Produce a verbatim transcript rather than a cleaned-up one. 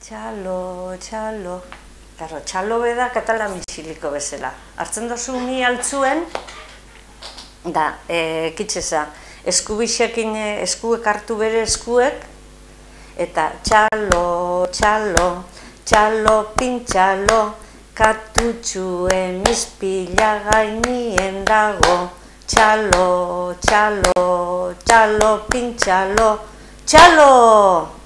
Txalo, txalo. Claro, txalo beda katalan bisiliko bezala. Hartzen dozu ni altzuen, da, e, kitxeza, eskubixekin eskuek hartu bere eskuek, eta txalo, txalo, txalo, pintxalo, katutxuen izpila gainien dago, txalo, txalo, txalo, pintxalo, txalo!